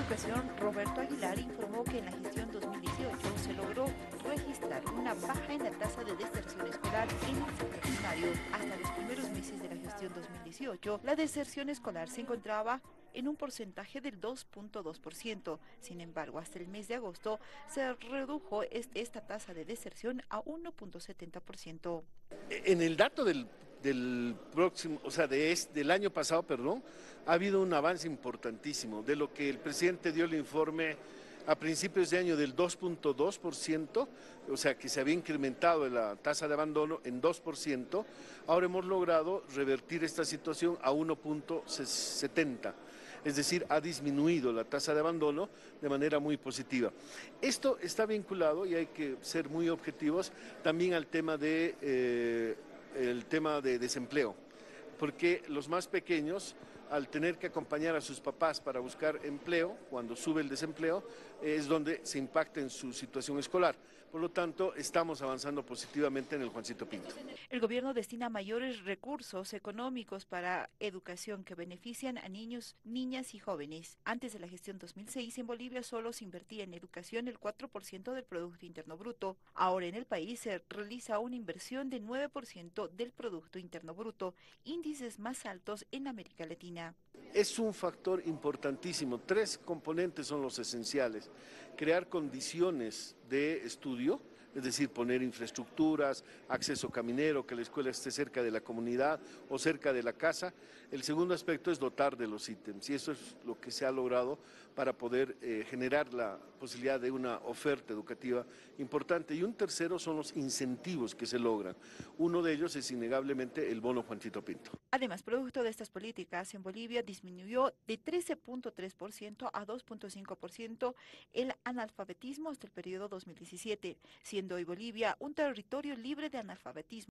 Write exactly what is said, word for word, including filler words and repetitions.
Educación, Roberto Aguilar, informó que en la gestión dos mil dieciocho se logró registrar una baja en la tasa de deserción escolar en el sector primario. Hasta los primeros meses de la gestión dos mil dieciocho, la deserción escolar se encontraba en un porcentaje del dos punto dos por ciento. Sin embargo, hasta el mes de agosto se redujo este- esta tasa de deserción a uno punto setenta por ciento. En el dato del, del próximo, o sea, de este, del año pasado, perdón, ha habido un avance importantísimo. De lo que el presidente dio el informe a principios de año del dos punto dos por ciento, o sea, que se había incrementado la tasa de abandono en dos por ciento, ahora hemos logrado revertir esta situación a uno punto setenta. Es decir, ha disminuido la tasa de abandono de manera muy positiva. Esto está vinculado, y hay que ser muy objetivos, también al tema de, eh, el tema de desempleo, porque los más pequeños, al tener que acompañar a sus papás para buscar empleo, cuando sube el desempleo, es donde se impacta en su situación escolar. Por lo tanto, estamos avanzando positivamente en el Juancito Pinto. El gobierno destina mayores recursos económicos para educación que benefician a niños, niñas y jóvenes. Antes de la gestión dos mil seis, en Bolivia solo se invertía en educación el cuatro por ciento del Producto Interno Bruto. Ahora en el país se realiza una inversión de nueve por ciento del Producto Interno Bruto, índices más altos en América Latina. Es un factor importantísimo. Tres componentes son los esenciales. Crear condiciones de estudio, es decir, poner infraestructuras, acceso caminero, que la escuela esté cerca de la comunidad o cerca de la casa. El segundo aspecto es dotar de los ítems, y eso es lo que se ha logrado para poder eh, generar la posibilidad de una oferta educativa importante. Y un tercero son los incentivos que se logran. Uno de ellos es innegablemente el bono Juancito Pinto. Además, producto de estas políticas, en Bolivia disminuyó de trece punto tres por ciento a dos punto cinco por ciento el analfabetismo hasta el periodo dos mil diecisiete, siendo hoy Bolivia un territorio libre de analfabetismo.